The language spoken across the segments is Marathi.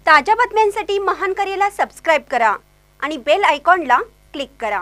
ताज्या बातम्यांसाठी महान करेला सबस्क्राइब करा आणि बेल आयकॉनला क्लिक करा।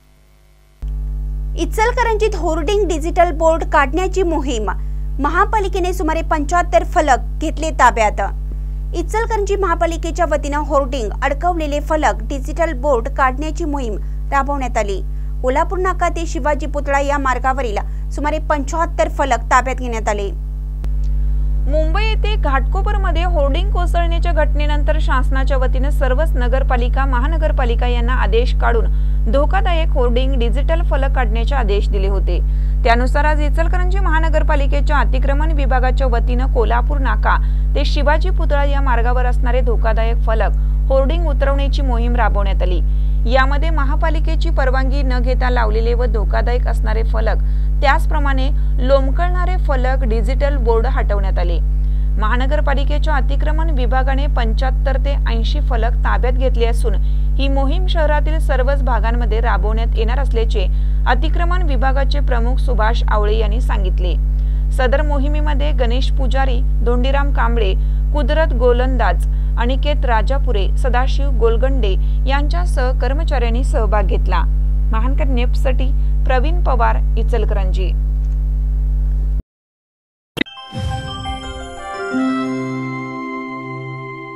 इचलकरंजीत होर्डिंग डिजिटल बोर्ड काढण्याची मोहीम, महापालिकेने सुमारे 75 फलक घेतले ताब्यात। इचलकरंजी महापालिकेच्या वतीने होर्डिंग अडकवलेले फलक डिजिटल बोर्ड काढण्याची मोहीम राबवण्यात आली। कोल्हापूर नाका ते शिवाजी पुतळा या मार्गावरील सुमारे 75 फलक ताब्यात घेण्यात आले। मुंबई येथे घाटकोपरमध्ये होर्डिंग कोसळण्याच्या घटनेनंतर शासनाच्या वतीने सर्वच नगरपालिका महानगरपालिका यांना आदेश काढून धोकादायक होर्डिंग डिजिटल फलक काढण्याचे आदेश दिले होते। त्यानुसार आज इचलकरंजी महानगरपालिकेच्या अतिक्रमण विभागाच्या वतीने कोल्हापूर नाका ते शिवाजी पुतळा या मार्गावर असणारे धोकादायक फलक होर्डिंग उतरवण्याची मोहीम राबवण्यात आली। यामध्ये महापालिकेची परवानगी न घेता लावलेले व धोकादायक असणारे फलक, त्याचप्रमाणे लोंबकळणारे फलक डिजिटल बोर्ड हटवण्यात आले। महानगरपालिकेच्या अतिक्रमण विभागाने 75 ते 80 फलक ताब्यात घेतले असून ही मोहीम शहरातील सर्वच भागांमध्ये राबवण्यात येणार असल्याचे अतिक्रमण विभागाचे प्रमुख सुभाष आवळे यांनी सांगितले। सदर मोहिमेमध्ये गणेश पुजारी, धोंडीराम कांबळे, कुदरत गोलंदाज, अनिकेत राजापुरे, सदाशिव गोलगंडे यांच्यासह कर्मचाऱ्यांनी सहभाग घेतला। महानकर नेपसाठी प्रवीण पवार, इचलकरंजी।